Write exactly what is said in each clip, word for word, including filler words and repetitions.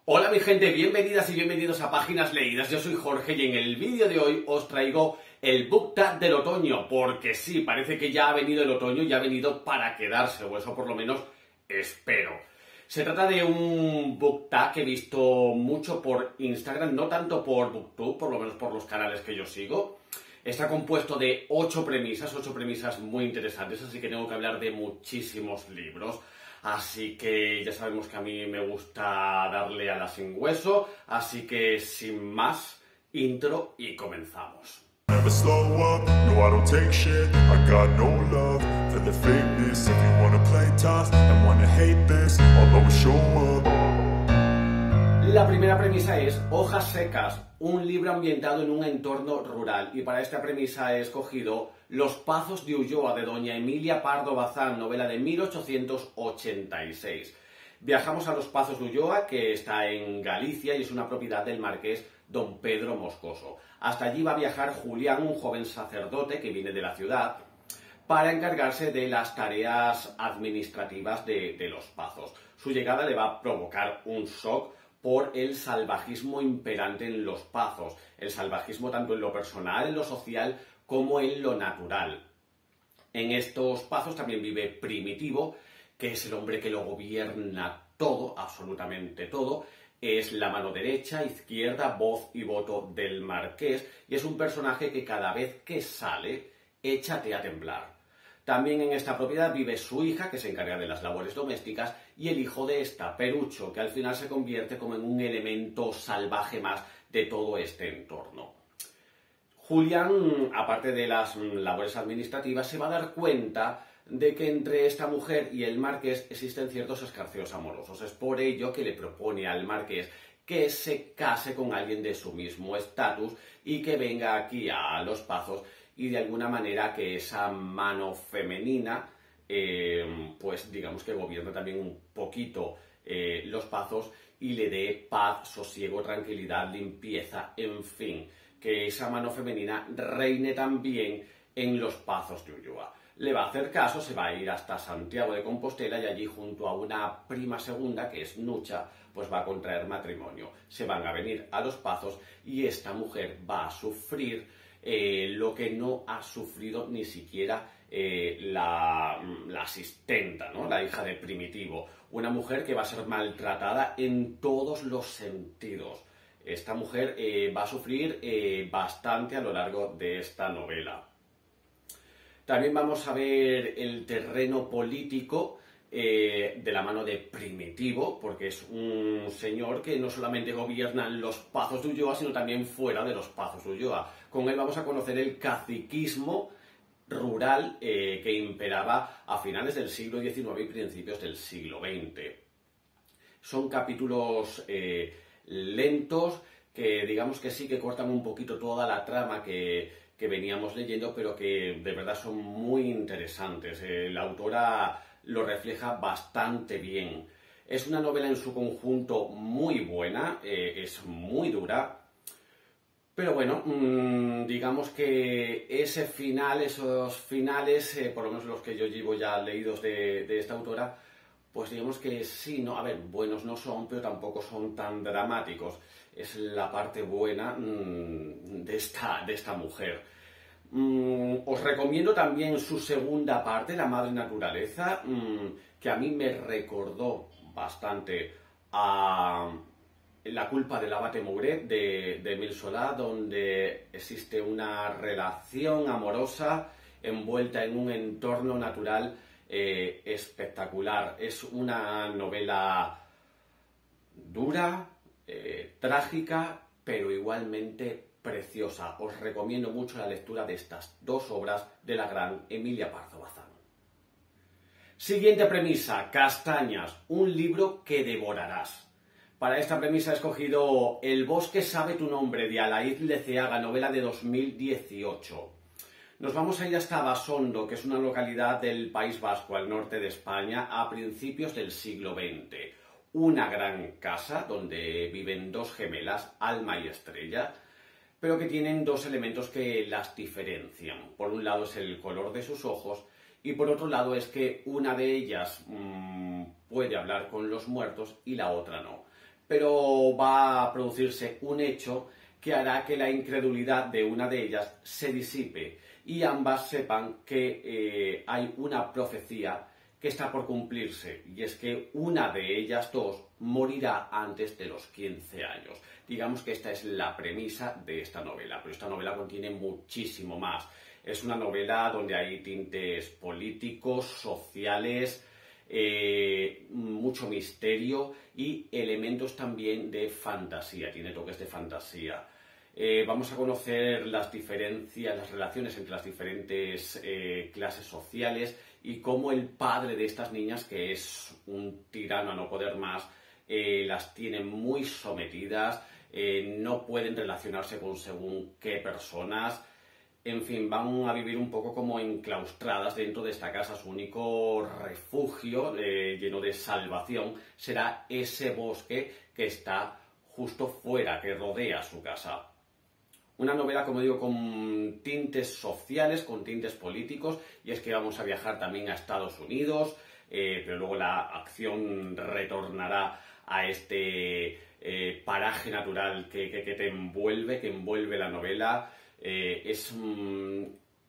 Hola mi gente, bienvenidas y bienvenidos a Páginas Leídas. Yo soy Jorge y en el vídeo de hoy os traigo el book tag del otoño, porque sí, parece que ya ha venido el otoño y ha venido para quedarse, o eso por lo menos espero. Se trata de un book tag que he visto mucho por Instagram, no tanto por BookTube, por lo menos por los canales que yo sigo. Está compuesto de ocho premisas, ocho premisas muy interesantes, así que tengo que hablar de muchísimos libros. Así que ya sabemos que a mí me gusta darle a la sin hueso, así que sin más, intro y comenzamos. Never slow up, no I don't take shit, I got no love for the fakeness. If you wanna play tough and wanna hate this, I'll always show up. La primera premisa es Hojas secas, un libro ambientado en un entorno rural, y para esta premisa he escogido Los Pazos de Ulloa, de doña Emilia Pardo Bazán, novela de mil ochocientos ochenta y seis. Viajamos a Los Pazos de Ulloa, que está en Galicia y es una propiedad del marqués don Pedro Moscoso. Hasta allí va a viajar Julián, un joven sacerdote que viene de la ciudad, para encargarse de las tareas administrativas de, de Los Pazos. Su llegada le va a provocar un shock por el salvajismo imperante en Los Pazos. El salvajismo tanto en lo personal, en lo social, como en lo natural. En estos Pazos también vive Primitivo, que es el hombre que lo gobierna todo, absolutamente todo. Es la mano derecha, izquierda, voz y voto del marqués, y es un personaje que cada vez que sale, échate a temblar. También en esta propiedad vive su hija, que se encarga de las labores domésticas, y el hijo de esta, Perucho, que al final se convierte como en un elemento salvaje más de todo este entorno. Julián, aparte de las labores administrativas, se va a dar cuenta de que entre esta mujer y el marqués existen ciertos escarceos amorosos. Es por ello que le propone al marqués que se case con alguien de su mismo estatus y que venga aquí a Los Pazos, y de alguna manera que esa mano femenina, eh, pues digamos que gobierna también un poquito eh, Los Pazos y le dé paz, sosiego, tranquilidad, limpieza, en fin, que esa mano femenina reine también en Los Pazos de Ulloa. Le va a hacer caso, se va a ir hasta Santiago de Compostela y allí junto a una prima segunda, que es Nucha, pues va a contraer matrimonio. Se van a venir a Los Pazos y esta mujer va a sufrir Eh, lo que no ha sufrido ni siquiera eh, la, la asistenta, ¿no? La hija de Primitivo. Una mujer que va a ser maltratada en todos los sentidos. Esta mujer eh, va a sufrir eh, bastante a lo largo de esta novela. También vamos a ver el terreno político eh, de la mano de Primitivo, porque es un señor que no solamente gobierna en Los Pazos de Ulloa, sino también fuera de Los Pazos de Ulloa. Con él vamos a conocer el caciquismo rural eh, que imperaba a finales del siglo diecinueve y principios del siglo veinte. Son capítulos eh, lentos que digamos que sí que cortan un poquito toda la trama que, que veníamos leyendo, pero que de verdad son muy interesantes. Eh, la autora lo refleja bastante bien. Es una novela en su conjunto muy buena, eh, es muy dura. Pero bueno, mmm, digamos que ese final, esos finales, eh, por lo menos los que yo llevo ya leídos de, de esta autora, pues digamos que sí, no, a ver, buenos no son, pero tampoco son tan dramáticos. Es la parte buena mmm, de, esta, de esta mujer. Mm, os recomiendo también su segunda parte, La Madre Naturaleza, mmm, que a mí me recordó bastante a La culpa del abate Mouret de, de Émile Zola, donde existe una relación amorosa envuelta en un entorno natural eh, espectacular. Es una novela dura, eh, trágica, pero igualmente preciosa. Os recomiendo mucho la lectura de estas dos obras de la gran Emilia Pardo Bazán. Siguiente premisa, Castañas, un libro que devorarás. Para esta premisa he escogido El bosque sabe tu nombre, de Alaíz Leceaga, novela de dos mil dieciocho. Nos vamos a ir hasta Basondo, que es una localidad del País Vasco, al norte de España, a principios del siglo veinte. Una gran casa donde viven dos gemelas, Alma y Estrella, pero que tienen dos elementos que las diferencian. Por un lado es el color de sus ojos y por otro lado es que una de ellas mmm, puede hablar con los muertos y la otra no. pero va a producirse un hecho que hará que la incredulidad de una de ellas se disipe y ambas sepan que eh, hay una profecía que está por cumplirse, y es que una de ellas dos morirá antes de los quince años. Digamos que esta es la premisa de esta novela, pero esta novela contiene muchísimo más. Es una novela donde hay tintes políticos, sociales, eh, mucho misterio y elementos también de fantasía, tiene toques de fantasía. Eh, vamos a conocer las diferencias, las relaciones entre las diferentes eh, clases sociales y cómo el padre de estas niñas, que es un tirano a no poder más, eh, las tiene muy sometidas, eh, no pueden relacionarse con según qué personas. En fin, van a vivir un poco como enclaustradas dentro de esta casa. Su único refugio, eh, lleno de salvación, será ese bosque que está justo fuera, que rodea su casa. Una novela, como digo, con tintes sociales, con tintes políticos, y es que vamos a viajar también a Estados Unidos, eh, pero luego la acción retornará a este eh, paraje natural que, que, que te envuelve, que envuelve la novela. Eh, es mm,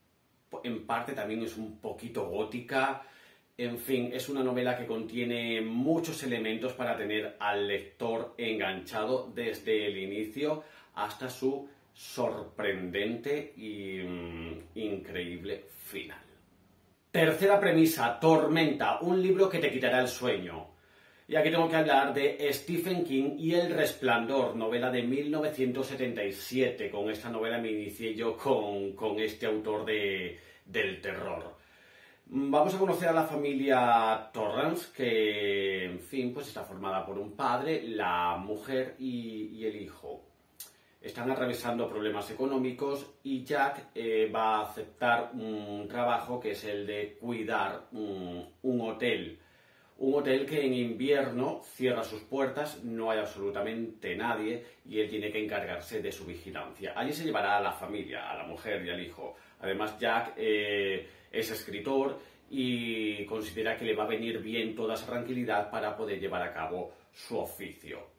en parte también es un poquito gótica. En fin, es una novela que contiene muchos elementos para tener al lector enganchado desde el inicio hasta su sorprendente y mm, increíble final. Tercera premisa, Tormenta, un libro que te quitará el sueño. Y aquí tengo que hablar de Stephen King y El Resplandor, novela de mil novecientos setenta y siete. Con esta novela me inicié yo con, con este autor de, del terror. Vamos a conocer a la familia Torrance, que, en fin, pues está formada por un padre, la mujer y, y el hijo. Están atravesando problemas económicos y Jack eh, va a aceptar un trabajo que es el de cuidar un, un hotel. Un hotel que en invierno cierra sus puertas, no hay absolutamente nadie y él tiene que encargarse de su vigilancia. Allí se llevará a la familia, a la mujer y al hijo. Además, Jack eh, es escritor y considera que le va a venir bien toda esa tranquilidad para poder llevar a cabo su oficio.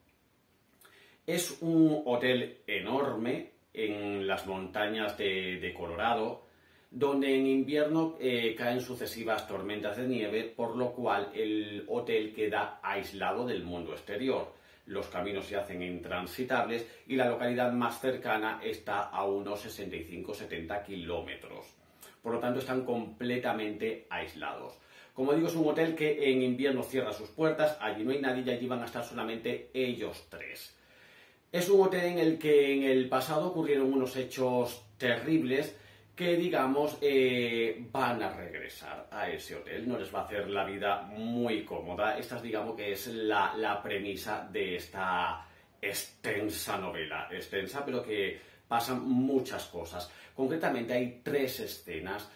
Es un hotel enorme en las montañas de, de Colorado, donde en invierno eh, caen sucesivas tormentas de nieve, por lo cual el hotel queda aislado del mundo exterior. Los caminos se hacen intransitables y la localidad más cercana está a unos sesenta y cinco a setenta kilómetros. Por lo tanto, están completamente aislados. Como digo, es un hotel que en invierno cierra sus puertas, allí no hay nadie y allí van a estar solamente ellos tres. Es un hotel en el que en el pasado ocurrieron unos hechos terribles que, digamos, eh, van a regresar a ese hotel. No les va a hacer la vida muy cómoda. Esta, digamos, que es la, la premisa de esta extensa novela. Extensa, pero que pasan muchas cosas. Concretamente hay tres escenas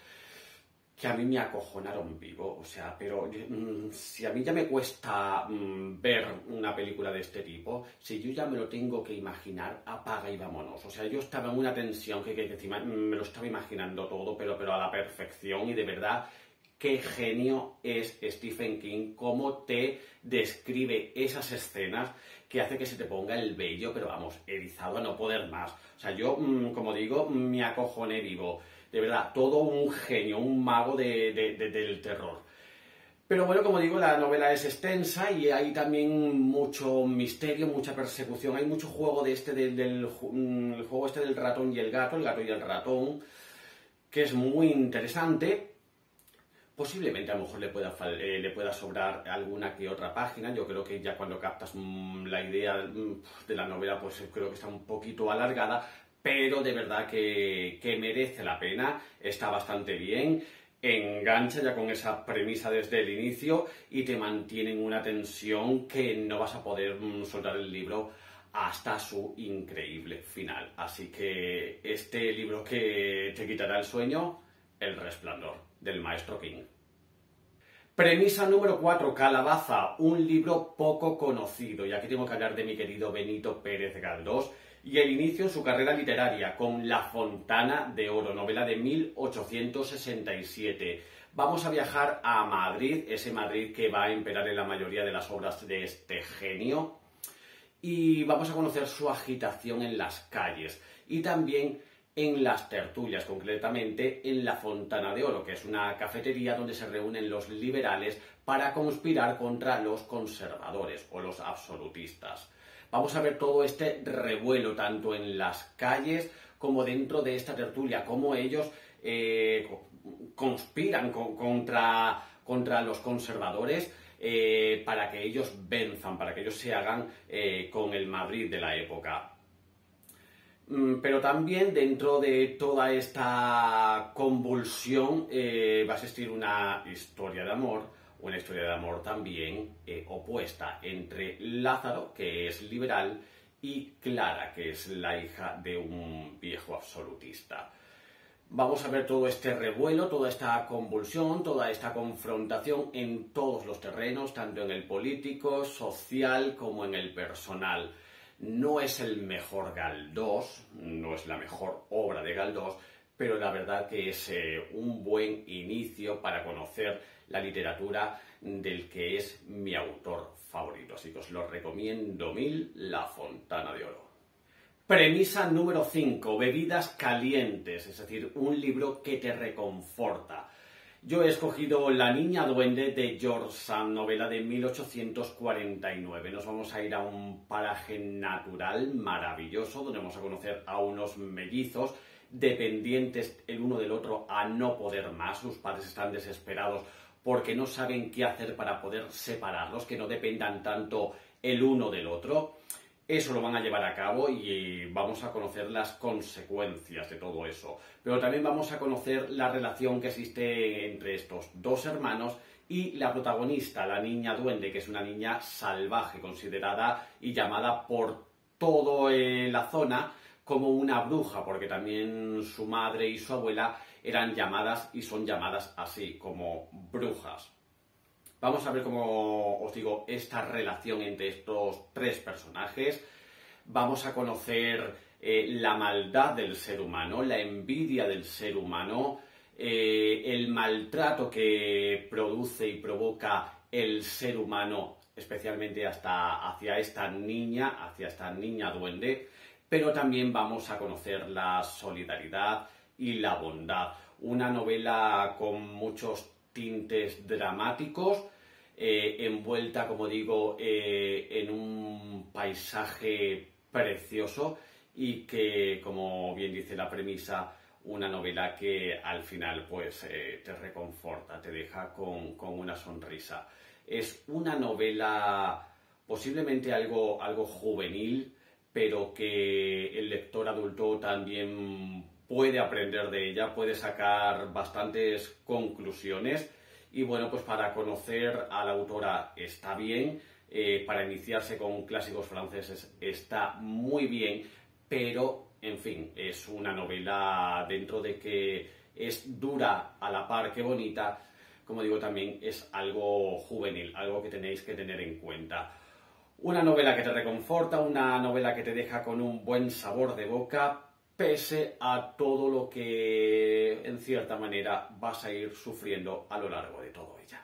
que a mí me acojonaron vivo, o sea, pero mmm, si a mí ya me cuesta mmm, ver una película de este tipo, si yo ya me lo tengo que imaginar, apaga y vámonos. O sea, yo estaba en una tensión que, que, que encima me lo estaba imaginando todo, pero, pero a la perfección, y de verdad, qué genio es Stephen King, cómo te describe esas escenas que hace que se te ponga el vello, pero vamos, erizado a no poder más. O sea, yo, mmm, como digo, me acojoné vivo. De verdad, todo un genio, un mago de, de, de, del terror. Pero bueno, como digo, la novela es extensa y hay también mucho misterio, mucha persecución. Hay mucho juego de este del, del el juego este del ratón y el gato, el gato y el ratón, que es muy interesante. Posiblemente a lo mejor le pueda, eh, le pueda sobrar alguna que otra página. Yo creo que ya cuando captas mmm, la idea mmm, de la novela, pues creo que está un poquito alargada. Pero de verdad que, que merece la pena, está bastante bien, engancha ya con esa premisa desde el inicio y te mantiene en una tensión que no vas a poder mm, soltar el libro hasta su increíble final. Así que este libro que te quitará el sueño, El Resplandor, del maestro King. Premisa número cuatro, Calabaza, un libro poco conocido. Y aquí tengo que hablar de mi querido Benito Pérez Galdós y el inicio en su carrera literaria con La Fontana de Oro, novela de mil ochocientos sesenta y siete. Vamos a viajar a Madrid, ese Madrid que va a imperar en la mayoría de las obras de este genio. y vamos a conocer su agitación en las calles y también en las tertulias, concretamente en la Fontana de Oro, que es una cafetería donde se reúnen los liberales para conspirar contra los conservadores o los absolutistas. Vamos a ver todo este revuelo tanto en las calles como dentro de esta tertulia, cómo ellos eh, conspiran con, contra, contra los conservadores eh, para que ellos venzan, para que ellos se hagan eh, con el Madrid de la época. Pero también dentro de toda esta convulsión eh, va a existir una historia de amor, una historia de amor también eh, opuesta entre Lázaro, que es liberal, y Clara, que es la hija de un viejo absolutista. Vamos a ver todo este revuelo, toda esta convulsión, toda esta confrontación en todos los terrenos, tanto en el político, social como en el personal. No es el mejor Galdós, no es la mejor obra de Galdós, pero la verdad que es eh, un buen inicio para conocer la literatura del que es mi autor favorito. Así que os lo recomiendo mil, La Fontana de Oro. Premisa número cinco, bebidas calientes, es decir, un libro que te reconforta. Yo he escogido La niña duende de George Sand, novela de mil ochocientos cuarenta y nueve. Nos vamos a ir a un paraje natural maravilloso donde vamos a conocer a unos mellizos dependientes el uno del otro a no poder más. Sus padres están desesperados porque no saben qué hacer para poder separarlos, que no dependan tanto el uno del otro. Eso lo van a llevar a cabo y vamos a conocer las consecuencias de todo eso. Pero también vamos a conocer la relación que existe entre estos dos hermanos y la protagonista, la niña duende, que es una niña salvaje, considerada y llamada por toda eh, la zona como una bruja, porque también su madre y su abuela eran llamadas y son llamadas así, como brujas. Vamos a ver, como os digo, esta relación entre estos tres personajes. Vamos a conocer eh, la maldad del ser humano, la envidia del ser humano, eh, el maltrato que produce y provoca el ser humano, especialmente hasta hacia esta niña, hacia esta niña duende. Pero también vamos a conocer la solidaridad y la bondad. Una novela con muchos tintes dramáticos, eh, envuelta, como digo, eh, en un paisaje precioso y que, como bien dice la premisa, una novela que al final pues eh, te reconforta, te deja con, con una sonrisa. Es una novela posiblemente algo, algo juvenil, pero que el lector adulto también puede aprender de ella, puede sacar bastantes conclusiones. Y bueno, pues para conocer a la autora está bien, eh, para iniciarse con clásicos franceses está muy bien, pero en fin, es una novela dentro de que es dura a la par que bonita, como digo, también es algo juvenil, algo que tenéis que tener en cuenta. Una novela que te reconforta, una novela que te deja con un buen sabor de boca, pese a todo lo que, en cierta manera, vas a ir sufriendo a lo largo de todo ella.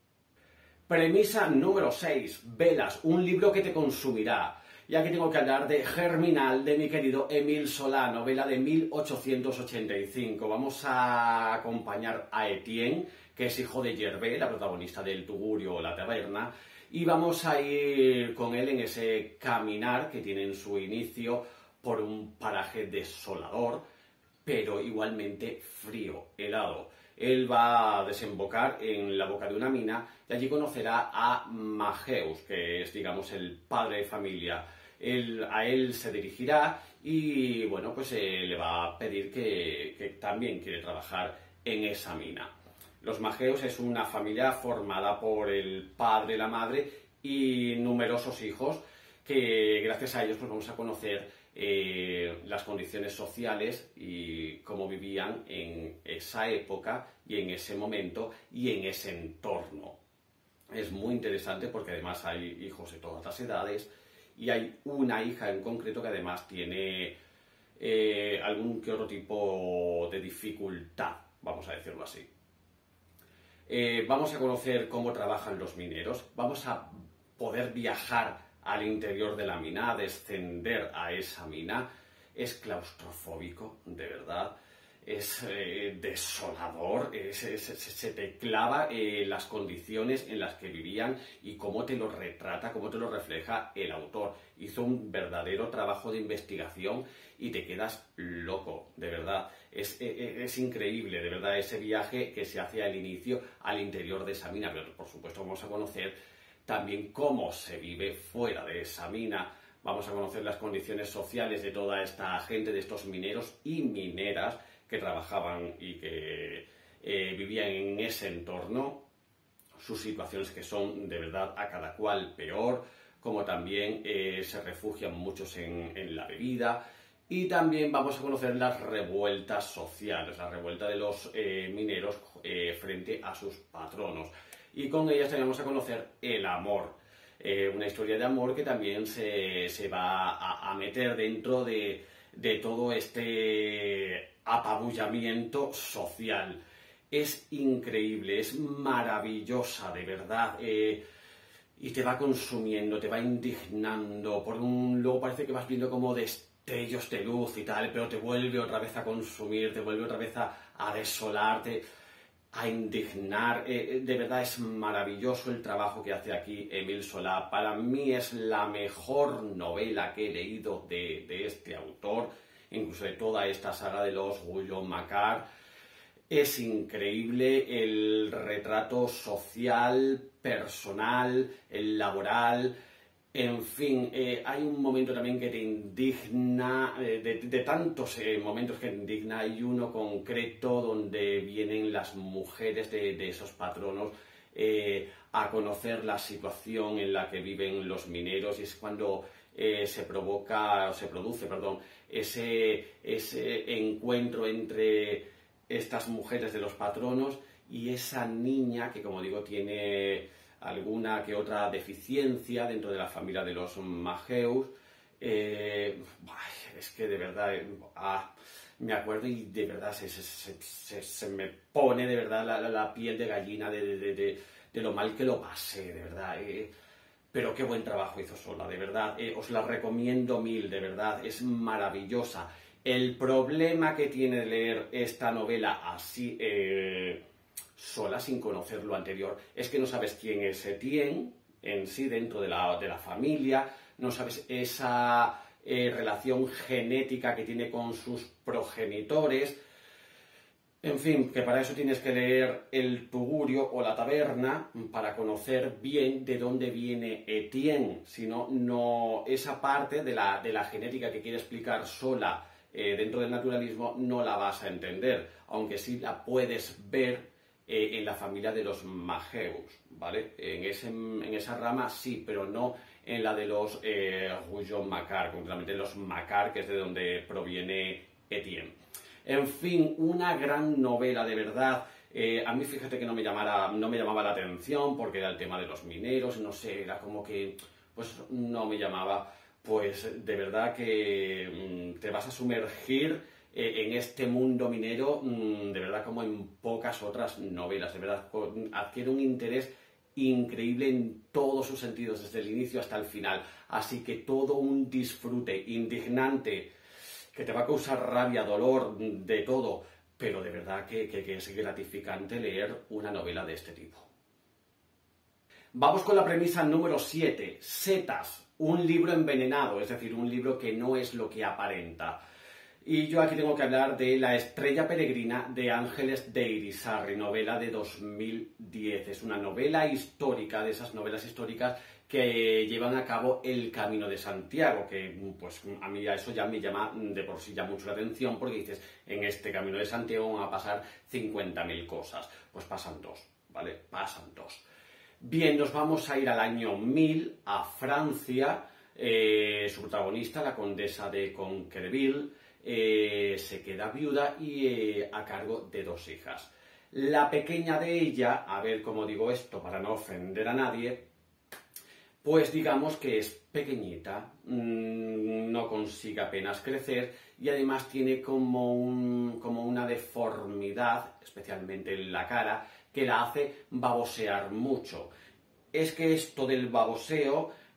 Premisa número seis, Velas, un libro que te consumirá. Y aquí tengo que hablar de Germinal, de mi querido Émile Zola, novela de mil ochocientos ochenta y cinco. Vamos a acompañar a Etienne, que es hijo de Gervais, la protagonista del Tugurio o la Taberna, y vamos a ir con él en ese caminar que tiene en su inicio por un paraje desolador, pero igualmente frío, helado. Él va a desembocar en la boca de una mina y allí conocerá a Mageus, que es, digamos, el padre de familia. Él, a él se dirigirá y, bueno, pues eh, le va a pedir que, que también quiere trabajar en esa mina. Los Mageus es una familia formada por el padre, la madre y numerosos hijos que, gracias a ellos, pues vamos a conocer Eh, las condiciones sociales y cómo vivían en esa época y en ese momento y en ese entorno. Es muy interesante porque además hay hijos de todas las edades y hay una hija en concreto que además tiene eh, algún que otro tipo de dificultad, vamos a decirlo así. Eh, vamos a conocer cómo trabajan los mineros, vamos a poder viajar al interior de la mina, descender a esa mina, es claustrofóbico, de verdad. Es eh, desolador, es, es, se te clava eh, las condiciones en las que vivían y cómo te lo retrata, cómo te lo refleja el autor. Hizo un verdadero trabajo de investigación y te quedas loco, de verdad. Es, es, es increíble, de verdad, ese viaje que se hace al inicio, al interior de esa mina. Pero, por supuesto, vamos a conocer también cómo se vive fuera de esa mina. Vamos a conocer las condiciones sociales de toda esta gente, de estos mineros y mineras que trabajaban y que eh, vivían en ese entorno, sus situaciones que son de verdad a cada cual peor, como también eh, se refugian muchos en, en la bebida, y también vamos a conocer las revueltas sociales, la revuelta de los eh, mineros eh, frente a sus patronos, y con ellas también vamos a conocer el amor, eh, una historia de amor que también se, se va a, a meter dentro de, de todo este apabullamiento social. Es increíble, es maravillosa, de verdad, eh, y te va consumiendo, te va indignando. Por un luego parece que vas viendo como destellos de luz y tal, pero te vuelve otra vez a consumir, te vuelve otra vez a, a desolarte, a indignar. Eh, de verdad es maravilloso el trabajo que hace aquí Émile Zola. Para mí es la mejor novela que he leído de, de este autor, incluso de toda esta saga de los Guyon-Macquart. Es increíble el retrato social, personal, el laboral, en fin, eh, hay un momento también que te indigna, eh, de, de tantos eh, momentos que te indigna, hay uno concreto donde vienen las mujeres de, de esos patronos eh, a conocer la situación en la que viven los mineros, y es cuando eh, se provoca, o se produce, perdón, ese, ese encuentro entre estas mujeres de los patronos y esa niña que, como digo, tiene alguna que otra deficiencia dentro de la familia de los Mageus. Eh, es que de verdad, eh, ah, me acuerdo y de verdad se, se, se, se me pone de verdad la, la, la piel de gallina de, de, de, de lo mal que lo pasé, de verdad. Eh, pero qué buen trabajo hizo Zola, de verdad. Eh, os la recomiendo mil, de verdad, es maravillosa. El problema que tiene de leer esta novela así, eh, sola, sin conocer lo anterior, es que no sabes quién es Etienne en sí dentro de la, de la familia, no sabes esa eh, relación genética que tiene con sus progenitores. En fin, que para eso tienes que leer El Tugurio o La Taberna para conocer bien de dónde viene Etienne. Si no, no esa parte de la, de la genética que quiere explicar Zola eh, dentro del naturalismo no la vas a entender, aunque sí la puedes ver eh, en la familia de los Mageus, ¿vale? En, ese, en esa rama sí, pero no en la de los eh, Guyon-Macquart, concretamente los Macquart, que es de donde proviene Etienne. En fin, una gran novela, de verdad. Eh, a mí, fíjate que no me, llamara, no me llamaba la atención porque era el tema de los mineros, no sé, era como que pues no me llamaba. Pues de verdad que mmm, te vas a sumergir eh, en este mundo minero, mmm, de verdad como en pocas otras novelas. De verdad, adquiere un interés increíble en todos sus sentidos, desde el inicio hasta el final. Así que todo un disfrute indignante, que te va a causar rabia, dolor, de todo, pero de verdad que, que, que es gratificante leer una novela de este tipo. Vamos con la premisa número siete, Setas, un libro envenenado, es decir, un libro que no es lo que aparenta. Y yo aquí tengo que hablar de La estrella peregrina de Ángeles de Irisarri, novela de dos mil diez. Es una novela histórica, de esas novelas históricas que llevan a cabo el Camino de Santiago, que pues a mí eso ya me llama de por sí ya mucho la atención, porque dices, en este Camino de Santiago van a pasar cincuenta mil cosas. Pues pasan dos, ¿vale? Pasan dos. Bien, nos vamos a ir al año mil, a Francia. Eh, su protagonista, la condesa de Conquerville, eh, se queda viuda y eh, a cargo de dos hijas. La pequeña de ella, a ver cómo digo esto para no ofender a nadie, pues digamos que es pequeñita, mmm, no consigue apenas crecer y además tiene como, un, como una deformidad, especialmente en la cara, que la hace babosear mucho. Es que esto del baboseo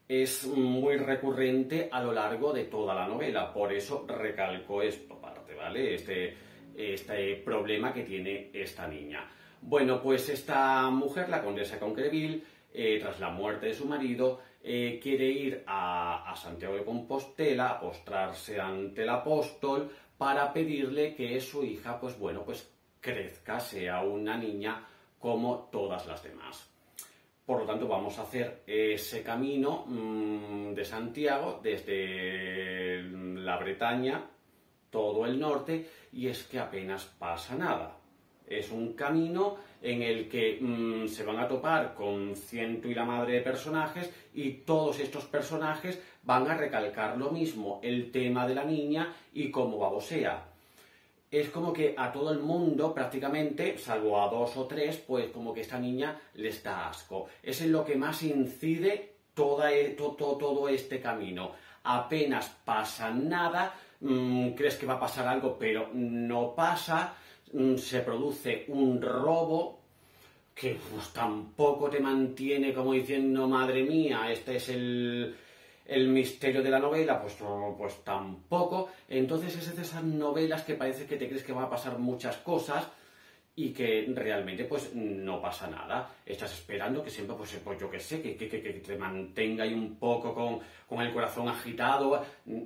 es muy recurrente a lo largo de toda la novela, por eso recalco esto parte, ¿vale? Este, este problema que tiene esta niña. Bueno, pues esta mujer, la condesa Conquereville, eh, tras la muerte de su marido, eh, quiere ir a, a Santiago de Compostela a postrarse ante el apóstol para pedirle que su hija, pues bueno, pues crezca, sea una niña como todas las demás. Por lo tanto, vamos a hacer ese camino mmm, de Santiago desde la Bretaña, todo el norte, y es que apenas pasa nada. Es un camino en el que mmm, se van a topar con ciento y la madre de personajes y todos estos personajes van a recalcar lo mismo, el tema de la niña y cómo babosea. Es como que a todo el mundo prácticamente, salvo a dos o tres, pues como que esta niña les da asco. Es en lo que más incide toda, to, to, todo este camino. Apenas pasa nada, mmm, crees que va a pasar algo, pero no pasa. Se produce un robo que pues, tampoco te mantiene como diciendo, madre mía, este es el, el misterio de la novela, pues, pues tampoco. Entonces es de esas novelas que parece que te crees que van a pasar muchas cosas y que realmente pues no pasa nada. Estás esperando que siempre, pues, pues yo qué sé, que, que, que, que te mantenga ahí un poco con, con el corazón agitado.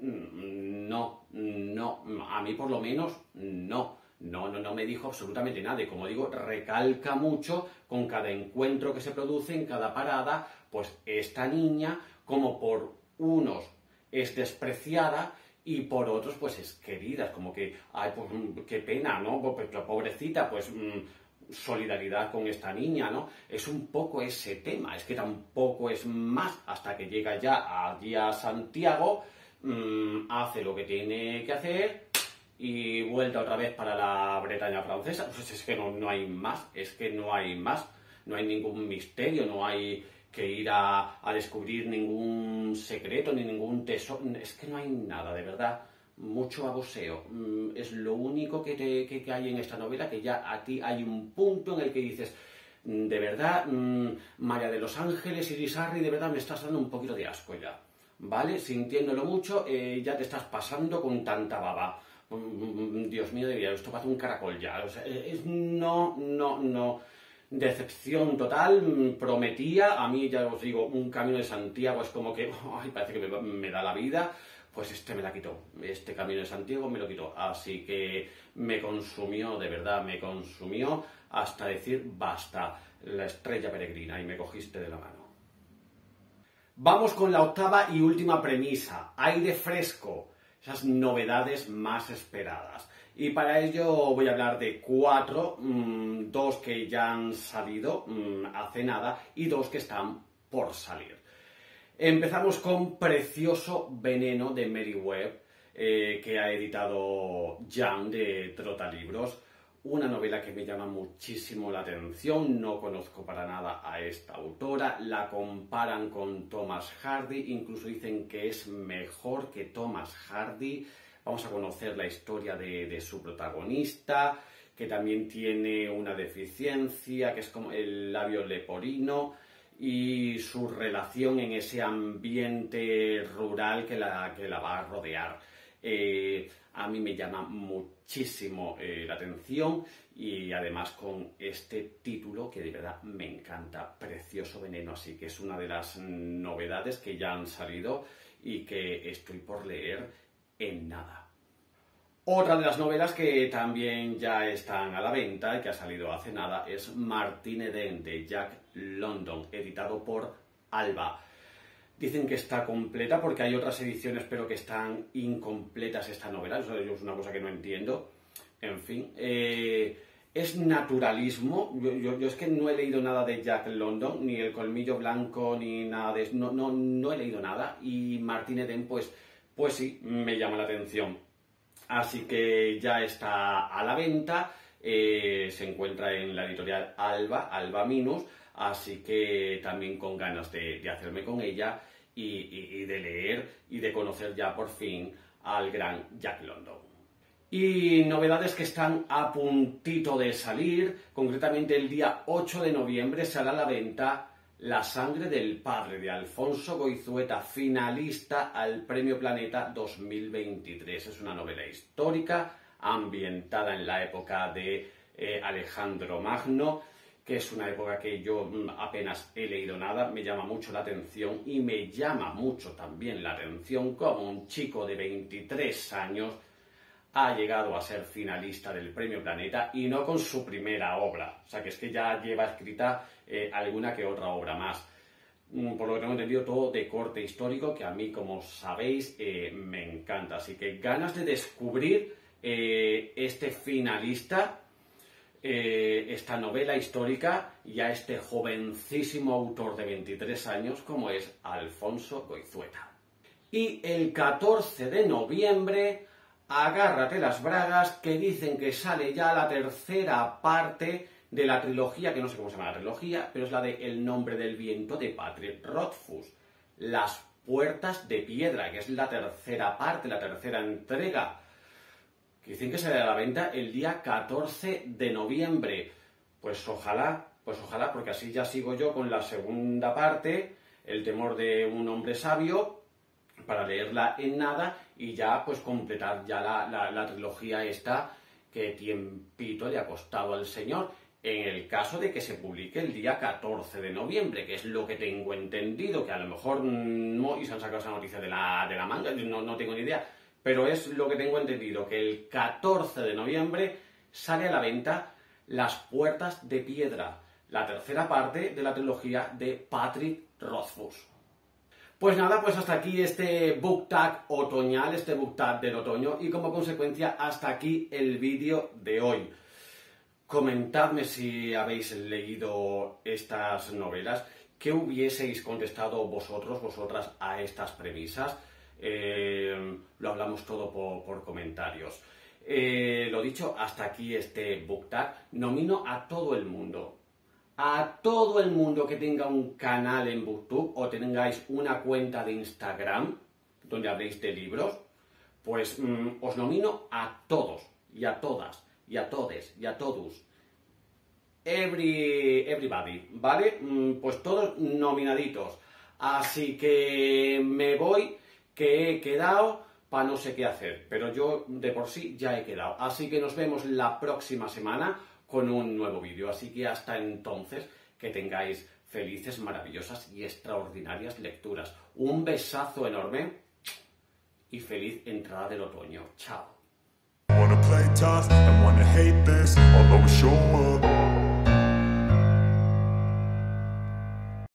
No, no, a mí por lo menos no. No, no, no me dijo absolutamente nada y como digo, recalca mucho con cada encuentro que se produce, en cada parada, pues esta niña, como por unos es despreciada y por otros pues es querida, como que, ay, pues qué pena, ¿no? Pues la pobrecita, pues mmm, solidaridad con esta niña, ¿no? Es un poco ese tema, es que tampoco es más hasta que llega ya allí a Santiago, mmm, hace lo que tiene que hacer y vuelta otra vez para la Bretaña francesa. Pues es que no, no hay más, es que no hay más, no hay ningún misterio, no hay que ir a, a descubrir ningún secreto ni ningún tesoro, es que no hay nada, de verdad, mucho baboseo. Es lo único que, te, que, que hay en esta novela, que ya a ti hay un punto en el que dices, de verdad, María de los Ángeles y Irisarri, de verdad me estás dando un poquito de asco ya, ¿vale? Sintiéndolo mucho, eh, ya te estás pasando con tanta baba. Dios mío de vida, esto parece un caracol ya. O sea, es no, no, no. Decepción total, prometía, a mí ya os digo, un camino de Santiago es como que, ay, parece que me, me da la vida, pues este me la quitó, este camino de Santiago me lo quitó, así que me consumió, de verdad, me consumió hasta decir basta, la estrella peregrina, y me cogiste de la mano. Vamos con la octava y última premisa, aire fresco. Esas novedades más esperadas. Y para ello voy a hablar de cuatro, mmm, dos que ya han salido mmm, hace nada y dos que están por salir. Empezamos con Precioso Veneno de Mary Webb, eh, que ha editado Jan de Trotalibros. Una novela que me llama muchísimo la atención, no conozco para nada a esta autora, la comparan con Thomas Hardy, incluso dicen que es mejor que Thomas Hardy. Vamos a conocer la historia de, de su protagonista, que también tiene una deficiencia, que es como el labio leporino, y su relación en ese ambiente rural que la, que la va a rodear. Eh, a mí me llama muchísimo eh, la atención y además con este título que de verdad me encanta, Precioso Veneno, así que es una de las novedades que ya han salido y que estoy por leer en nada. Otra de las novelas que también ya están a la venta y que ha salido hace nada es Martin Eden de Jack London, editado por Alba. Dicen que está completa porque hay otras ediciones pero que están incompletas esta novela, eso es una cosa que no entiendo. En fin, eh, es naturalismo, yo, yo, yo es que no he leído nada de Jack London, ni El Colmillo Blanco, ni nada de eso, no, no, no he leído nada y Martin Eden pues, pues sí, me llama la atención. Así que ya está a la venta, eh, se encuentra en la editorial Alba, Alba Minus, así que también con ganas de, de hacerme con ella y, y, y de leer y de conocer ya por fin al gran Jack London. Y novedades que están a puntito de salir, concretamente el día ocho de noviembre sale a la venta La sangre del padre, de Alfonso Goizueta, finalista al Premio Planeta dos mil veintitrés. Es una novela histórica ambientada en la época de eh, Alejandro Magno, que es una época que yo apenas he leído nada, me llama mucho la atención y me llama mucho también la atención como un chico de veintitrés años ha llegado a ser finalista del Premio Planeta y no con su primera obra, o sea que es que ya lleva escrita eh, alguna que otra obra más. Por lo que tengo entendido, todo de corte histórico, que a mí, como sabéis, eh, me encanta. Así que ganas de descubrir eh, este finalista, eh, esta novela histórica y a este jovencísimo autor de veintitrés años como es Alfonso Goizueta. Y el catorce de noviembre... agárrate las bragas, que dicen que sale ya la tercera parte de la trilogía, que no sé cómo se llama la trilogía, pero es la de El nombre del viento de Patrick Rothfuss. Las puertas de piedra, que es la tercera parte, la tercera entrega. Que dicen que sale a la venta el día catorce de noviembre. Pues ojalá, pues ojalá, porque así ya sigo yo con la segunda parte, El temor de un hombre sabio, para leerla en nada y ya pues completar ya la, la, la trilogía esta que tiempito le ha costado al señor, en el caso de que se publique el día catorce de noviembre, que es lo que tengo entendido, que a lo mejor no, y se han sacado esa noticia de la, de la manga, no, no tengo ni idea, pero es lo que tengo entendido, que el catorce de noviembre sale a la venta Las puertas de piedra, la tercera parte de la trilogía de Patrick Rothfuss. Pues nada, pues hasta aquí este book tag otoñal, este book tag del otoño, y como consecuencia hasta aquí el vídeo de hoy. Comentadme si habéis leído estas novelas, qué hubieseis contestado vosotros, vosotras a estas premisas. Eh, lo hablamos todo por, por comentarios. Eh, lo dicho, hasta aquí este book tag. Nomino a todo el mundo. A todo el mundo que tenga un canal en BookTube o tengáis una cuenta de Instagram donde habléis de libros, pues mmm, os nomino a todos y a todas y a todes y a todos. Every, everybody, ¿vale? Mm, pues todos nominaditos. Así que me voy, que he quedado para no sé qué hacer, pero yo de por sí ya he quedado. Así que nos vemos la próxima semana con un nuevo vídeo, así que hasta entonces que tengáis felices, maravillosas y extraordinarias lecturas. Un besazo enorme y feliz entrada del otoño. Chao.